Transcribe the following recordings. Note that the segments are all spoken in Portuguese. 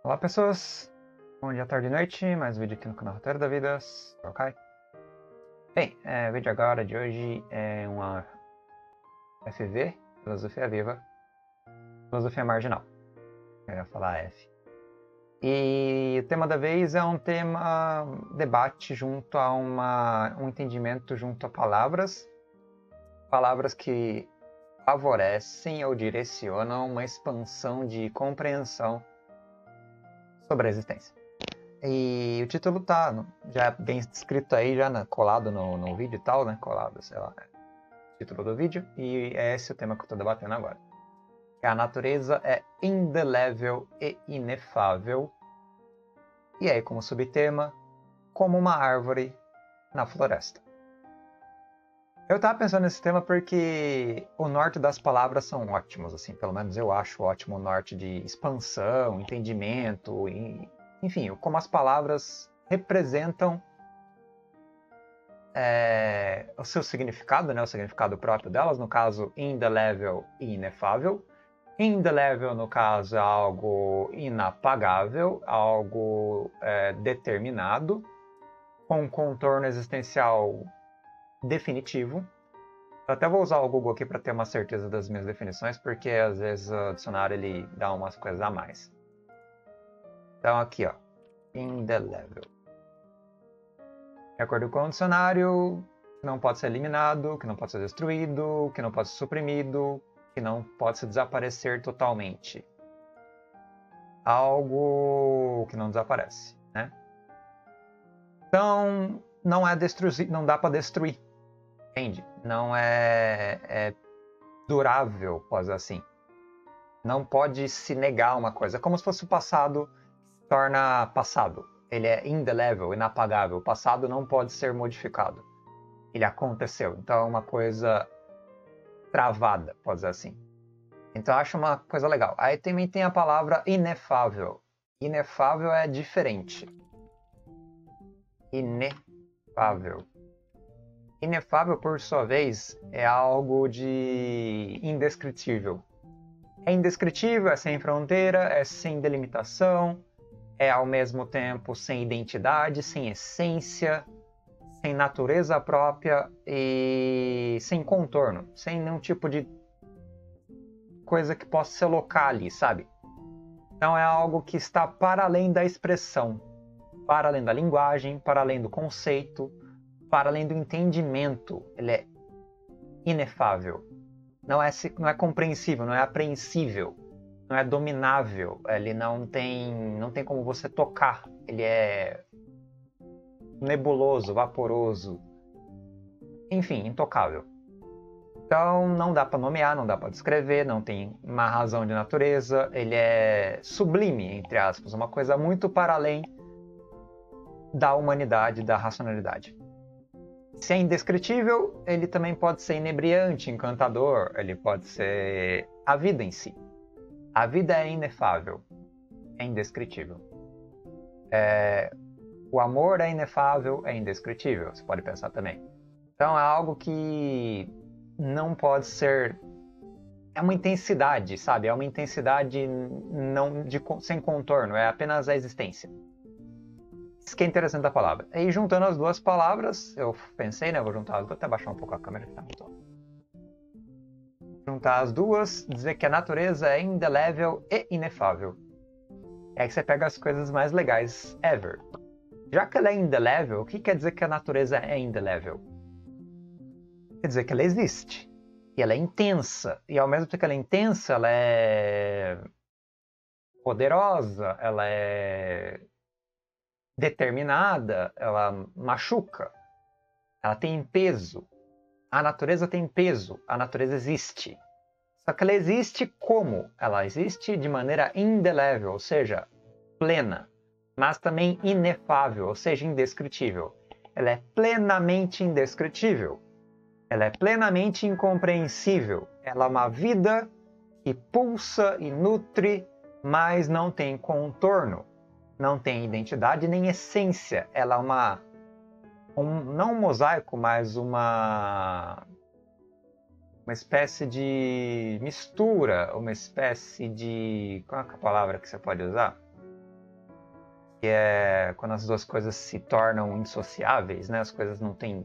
Olá pessoas, bom dia, tarde e noite, mais um vídeo aqui no canal Roteiro da Vida, ok? Bem, o vídeo agora de hoje é uma FV, Filosofia Viva, Filosofia Marginal, eu ia falar F. E o tema da vez é um tema debate junto a um entendimento junto a palavras que favorecem ou direcionam uma expansão de compreensão sobre a existência. E o título tá já bem escrito aí, já colado no vídeo e tal, né? Colado, sei lá, título do vídeo. E é esse o tema que eu tô debatendo agora. Que a natureza é indelével e inefável. E aí, como subtema, como uma árvore na floresta. Eu tava pensando nesse tema porque o norte das palavras são ótimos, assim, pelo menos eu acho ótimo o norte de expansão, entendimento, enfim, como as palavras representam o seu significado, né, o significado próprio delas, no caso, indelével e inefável. Indelével, no caso, é algo inapagável, algo determinado, com um contorno existencial definitivo. Eu até vou usar o Google aqui para ter uma certeza das minhas definições, porque às vezes o dicionário ele dá umas coisas a mais. Então aqui, ó, indelével. De acordo com o dicionário, que não pode ser eliminado, que não pode ser destruído, que não pode ser suprimido, que não pode se desaparecer totalmente. Algo que não desaparece, né? Então, não dá para destruir, entende? Não é durável, pode dizer assim. Não pode se negar uma coisa. É como se fosse o passado se torna passado. Ele é indelével, inapagável. O passado não pode ser modificado. Ele aconteceu. Então é uma coisa travada, pode dizer assim. Então eu acho uma coisa legal. Aí também tem a palavra inefável. Inefável é diferente. Inefável. Inefável, por sua vez, é algo de indescritível. É indescritível, é sem fronteira, é sem delimitação, é ao mesmo tempo sem identidade, sem essência, sem natureza própria e sem contorno, sem nenhum tipo de coisa que possa se alocar ali, sabe? Então é algo que está para além da expressão, para além da linguagem, para além do conceito, para além do entendimento. Ele é inefável. Não é compreensível, não é apreensível, não é dominável. Ele não tem como você tocar. Ele é nebuloso, vaporoso, enfim, intocável. Então não dá para nomear, não dá para descrever, não tem uma razão de natureza. Ele é sublime, entre aspas, uma coisa muito para além da humanidade, da racionalidade. Se é indescritível, ele também pode ser inebriante, encantador, ele pode ser a vida em si. A vida é inefável, é indescritível. O amor é inefável, é indescritível, você pode pensar também. Então é algo que não pode ser... É uma intensidade, sabe? É uma intensidade sem contorno, é apenas a existência. Isso que é interessante da palavra. E juntando as duas palavras, eu pensei, né? Vou juntar as duas, vou até baixar um pouco a câmera que tá muito alto. Juntar as duas, dizer que a natureza é indelével e inefável. É que você pega as coisas mais legais ever. Já que ela é indelével, o que quer dizer que a natureza é indelével? Quer dizer que ela existe. E ela é intensa. E ao mesmo tempo que ela é intensa, ela é poderosa, ela é determinada, ela machuca, ela tem peso. A natureza tem peso, a natureza existe. Só que ela existe como? Ela existe de maneira indelével, ou seja, plena, mas também inefável, ou seja, indescritível. Ela é plenamente indescritível. Ela é plenamente incompreensível. Ela é uma vida que pulsa e nutre, mas não tem contorno. Não tem identidade nem essência. Ela é não um mosaico, mas uma espécie de mistura, uma espécie de... Qual é a palavra que você pode usar? que é quando as duas coisas se tornam indissociáveis, né? As coisas não têm...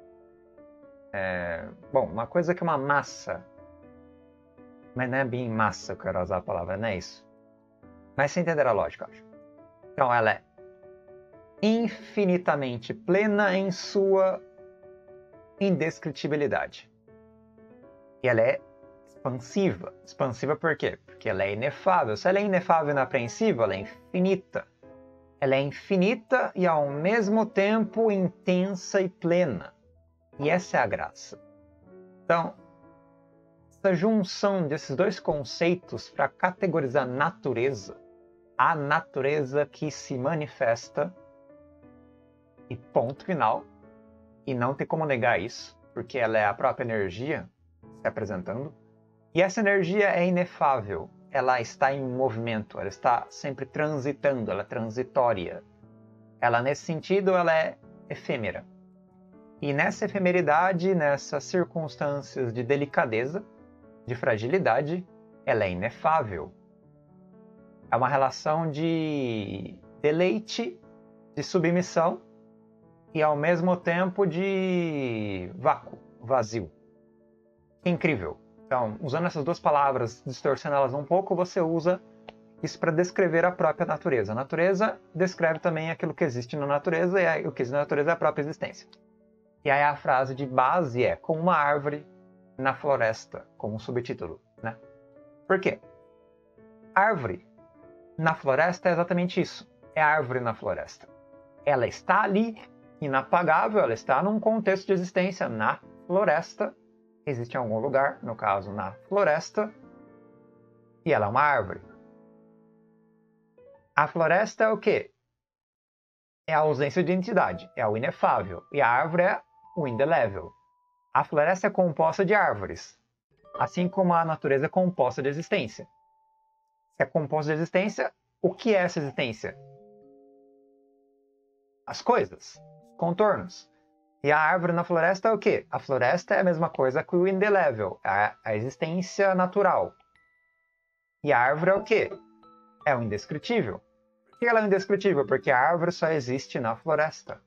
Bom, uma coisa que é uma massa, mas não é bem massa que eu quero usar a palavra, não é isso. Mas você entender a lógica, eu acho. Então, ela é infinitamente plena em sua indescritibilidade. E ela é expansiva. Expansiva por quê? Porque ela é inefável. Se ela é inefável e inapreensível, ela é infinita. Ela é infinita e ao mesmo tempo intensa e plena. E essa é a graça. Então, essa junção desses dois conceitos para categorizar natureza, a natureza que se manifesta, e ponto final, e não tem como negar isso, porque ela é a própria energia se apresentando, e essa energia é inefável, ela está em movimento, ela está sempre transitando, ela é transitória. Ela, nesse sentido, ela é efêmera. E nessa efemeridade, nessas circunstâncias de delicadeza, de fragilidade, ela é inefável. É uma relação de deleite, de submissão e ao mesmo tempo de vácuo, vazio. Incrível. Então, usando essas duas palavras, distorcendo elas um pouco, você usa isso para descrever a própria natureza. A natureza descreve também aquilo que existe na natureza e o que existe na natureza é a própria existência. E aí a frase de base é como uma árvore na floresta, como um subtítulo, né? Por quê? Árvore na floresta é exatamente isso. É a árvore na floresta. Ela está ali, inapagável, ela está num contexto de existência na floresta. Existe em algum lugar, no caso na floresta, e ela é uma árvore. A floresta é o quê? É a ausência de identidade, é o inefável, e a árvore é o indelével. A floresta é composta de árvores, assim como a natureza é composta de existência. Se é composta de existência, o que é essa existência? As coisas, os contornos. E a árvore na floresta é o quê? A floresta é a mesma coisa que o indelével, a existência natural. E a árvore é o quê? É o indescritível. Por que ela é indescritível? Porque a árvore só existe na floresta.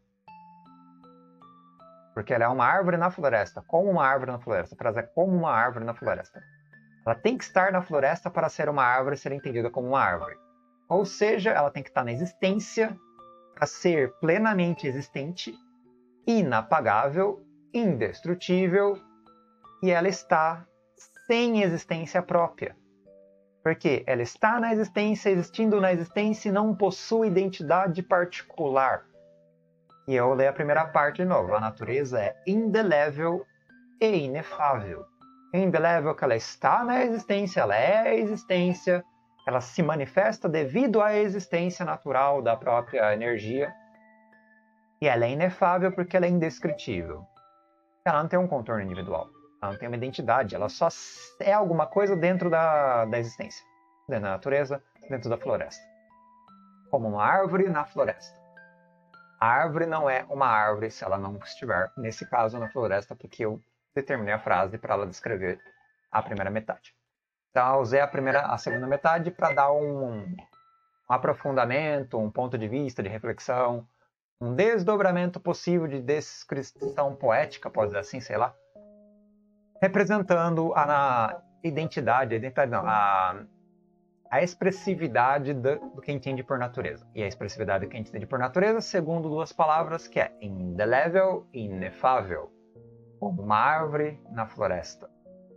Porque ela é uma árvore na floresta. Como uma árvore na floresta. A frase é como uma árvore na floresta. Ela tem que estar na floresta para ser uma árvore e ser entendida como uma árvore. Ou seja, ela tem que estar na existência para ser plenamente existente, inapagável, indestrutível, e ela está sem existência própria. Porque ela está na existência, existindo na existência e não possui identidade particular. E eu leio a primeira parte de novo. A natureza é indelével e inefável. Indelével que ela está na existência, ela é a existência, ela se manifesta devido à existência natural da própria energia. E ela é inefável porque ela é indescritível. Ela não tem um contorno individual, ela não tem uma identidade, ela só é alguma coisa dentro da existência, dentro da natureza, dentro da floresta. Como uma árvore na floresta. A árvore não é uma árvore se ela não estiver, nesse caso, na floresta, porque eu determinei a frase para ela descrever a primeira metade. Então eu usei a segunda metade para dar um aprofundamento, um ponto de vista, de reflexão, um desdobramento possível de descrição poética, pode dizer assim, sei lá, representando a expressividade do que entende por natureza. E a expressividade do que entende por natureza, segundo duas palavras, que é indelével e inefável, como uma árvore na floresta.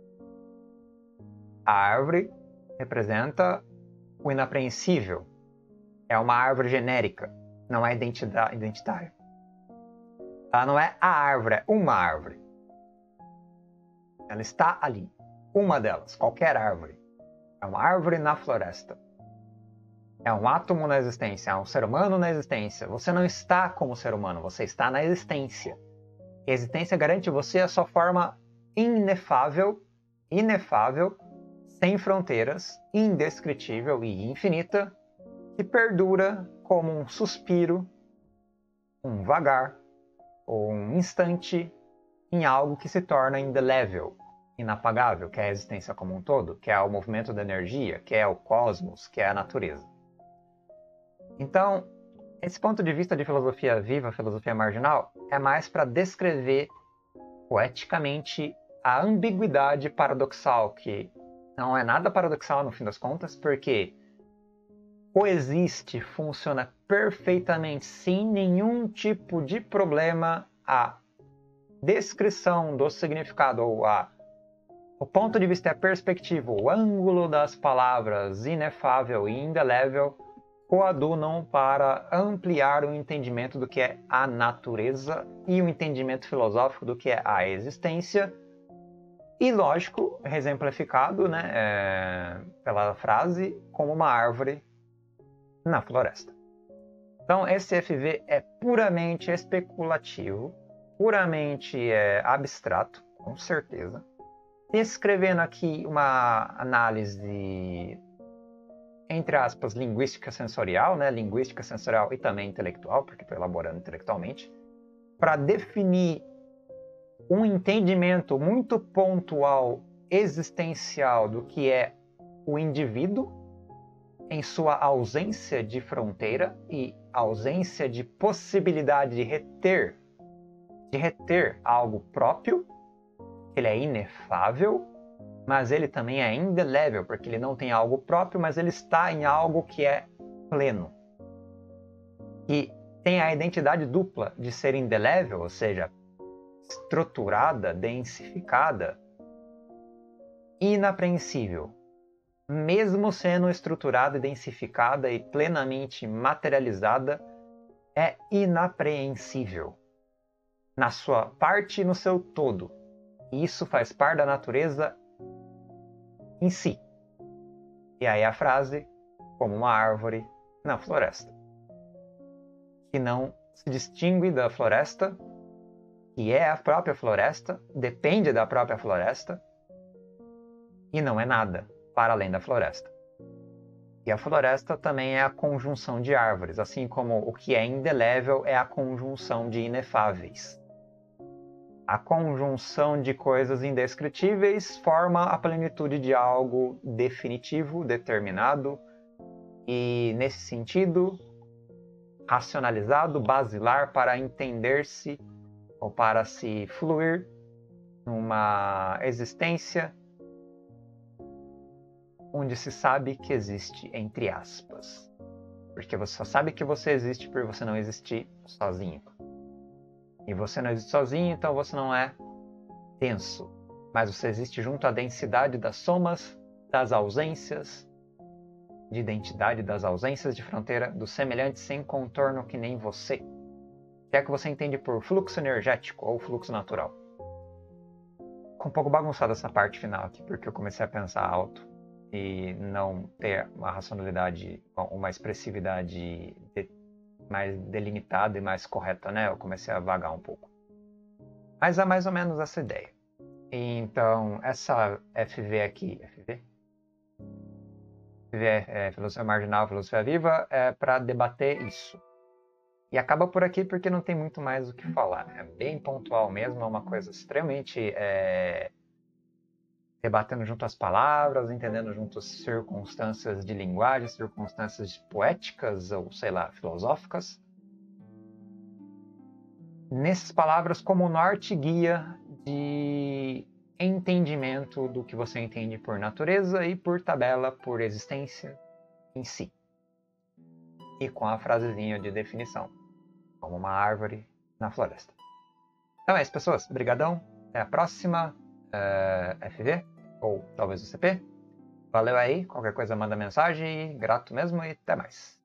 A árvore representa o inapreensível. É uma árvore genérica, não é identitária. Ela não é a árvore, é uma árvore. Ela está ali, uma delas, qualquer árvore. É uma árvore na floresta. É um átomo na existência, é um ser humano na existência. Você não está como ser humano, você está na existência. E a existência garante você a sua forma inefável, sem fronteiras, indescritível e infinita, que perdura como um suspiro, um vagar ou um instante em algo que se torna indelével, inapagável, que é a existência como um todo, que é o movimento da energia, que é o cosmos, que é a natureza. Então, Esse ponto de vista de filosofia viva, filosofia marginal, é mais para descrever poeticamente a ambiguidade paradoxal, que não é nada paradoxal no fim das contas, porque coexiste, funciona perfeitamente, sem nenhum tipo de problema, a descrição do significado, ou o ponto de vista é a perspectiva, o ângulo das palavras inefável e indelével coadunam para ampliar o entendimento do que é a natureza e o entendimento filosófico do que é a existência. E, lógico, exemplificado, né, pela frase, como uma árvore na floresta. Então, esse FV é puramente especulativo, puramente abstrato, com certeza. Descrevendo aqui uma análise, entre aspas, linguística sensorial, né? Linguística sensorial e também intelectual, porque estou elaborando intelectualmente, para definir um entendimento muito pontual, existencial do que é o indivíduo em sua ausência de fronteira e ausência de possibilidade de reter algo próprio. Ele é inefável, mas ele também é indelével, porque ele não tem algo próprio, mas ele está em algo que é pleno. E tem a identidade dupla de ser indelével, ou seja, estruturada, densificada, inapreensível. Mesmo sendo estruturada, densificada e plenamente materializada, é inapreensível na sua parte e no seu todo. E isso faz parte da natureza em si. E aí a frase, como uma árvore na floresta, que não se distingue da floresta, que é a própria floresta, depende da própria floresta, e não é nada para além da floresta. E a floresta também é a conjunção de árvores, assim como o que é indelével é a conjunção de inefáveis. A conjunção de coisas indescritíveis forma a plenitude de algo definitivo, determinado e, nesse sentido, racionalizado, basilar para entender-se ou para se fluir numa existência onde se sabe que existe, entre aspas. Porque você só sabe que você existe por você não existir sozinho. E você não existe sozinho, então você não é denso. Mas você existe junto à densidade das somas, das ausências de identidade, das ausências de fronteira, dos semelhantes sem contorno que nem você. Que é que você entende por fluxo energético ou fluxo natural. Ficou um pouco bagunçada essa parte final aqui, porque eu comecei a pensar alto e não ter uma racionalidade, uma expressividade mais delimitada e mais correta, né? Eu comecei a vagar um pouco. Mas é mais ou menos essa ideia. Então, essa FV aqui, FV é Filosofia Marginal, Filosofia Viva, é para debater isso. E acaba por aqui porque não tem muito mais o que falar. É bem pontual mesmo, é uma coisa extremamente debatendo junto as palavras, entendendo junto as circunstâncias de linguagem, circunstâncias poéticas ou, sei lá, filosóficas. Nessas palavras como norte guia de entendimento do que você entende por natureza e por tabela, por existência em si. E com a frasezinha de definição, como uma árvore na floresta. Então é isso, pessoas. Obrigadão. Até a próxima. FV, ou talvez o CP. Valeu aí, qualquer coisa manda mensagem, grato mesmo e até mais.